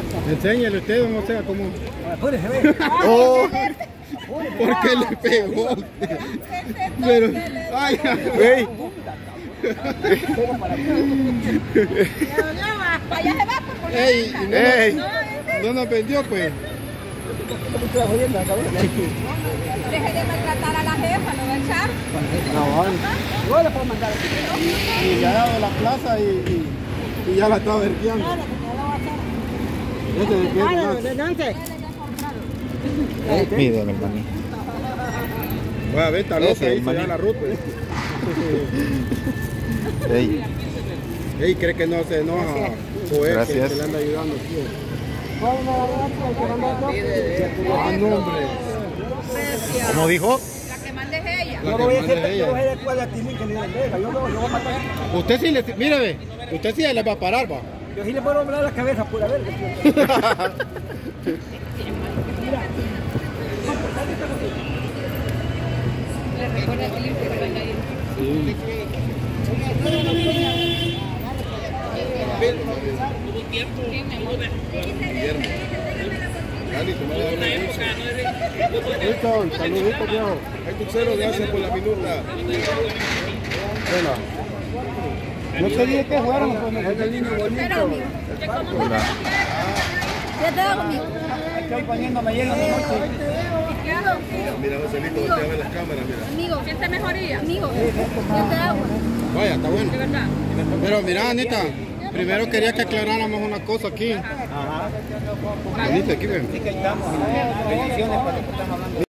Enséñale usted, don José, cómo. Apúrese, ve. Oh, ¿por qué le pegó? Pero, ay, güey. Allá se va, pues. Ey, no nos vendió, pues. Deje de maltratar a la jefa, lo va a echar. No, Yo le puedo mandar. y ya ha dado la plaza y ya la está vertiendo. Este de qué es. Mire, mi hermano. Voy a ver, tal vez ahí se maní. da la ruta. Ey, Ey, cree que no se enoja. Joder, gracias. que le anda ayudando aquí. Ah, no, hombre. ¿cómo dijo? La que mande es ella. La Yo que voy a manda hacer es ella. yo voy a escuela a Tilín que ni la deja. Yo voy a matar. Usted sí le, mire, ve, usted sí le va a parar, va. Yo sí le puedo doblar la cabeza pura vez. Le recuerda que limpio que vaya ahí. Sí. Dale, tomale una Wilson, saludito, viejo. Hay tu cero, gracias por la minuta. Bueno. No quería que fuéramos, pues me fue el niño bonito. Hola. ¿Qué te hago, amigo? Estoy poniéndome lleno de noche. ¿Qué hago? Mira, Joselito, voltea a ver las cámaras, mira. Amigo, ¿siente mejoría? Amigo, ¿qué te hago? Vaya, está bueno. De verdad. Pero mira, Anita, primero quería que aclaráramos una cosa aquí. Ajá. Anita, aquí ven. Así que estamos. Bendiciones para los que están hablando.